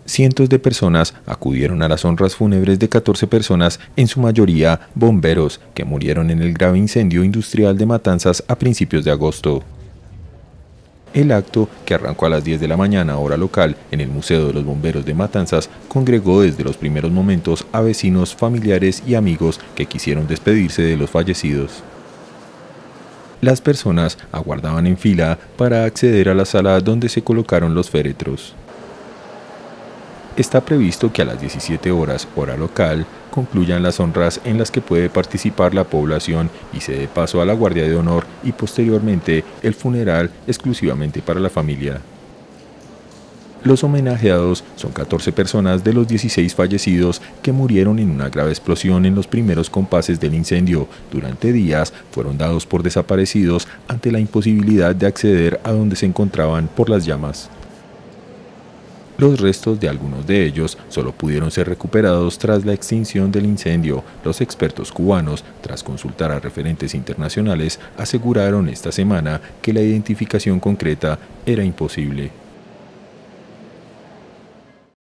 Cientos de personas acudieron a las honras fúnebres de 14 personas, en su mayoría bomberos, que murieron en el grave incendio industrial de Matanzas a principios de agosto. El acto, que arrancó a las 10 de la mañana hora local en el Museo de los Bomberos de Matanzas, congregó desde los primeros momentos a vecinos, familiares y amigos que quisieron despedirse de los fallecidos. Las personas aguardaban en fila para acceder a la sala donde se colocaron los féretros. Está previsto que a las 17 horas, hora local, concluyan las honras en las que puede participar la población y se dé paso a la guardia de honor y posteriormente el funeral exclusivamente para la familia. Los homenajeados son 14 personas de los 16 fallecidos que murieron en una grave explosión en los primeros compases del incendio. Durante días fueron dados por desaparecidos ante la imposibilidad de acceder a donde se encontraban por las llamas. Los restos de algunos de ellos solo pudieron ser recuperados tras la extinción del incendio. Los expertos cubanos, tras consultar a referentes internacionales, aseguraron esta semana que la identificación concreta era imposible.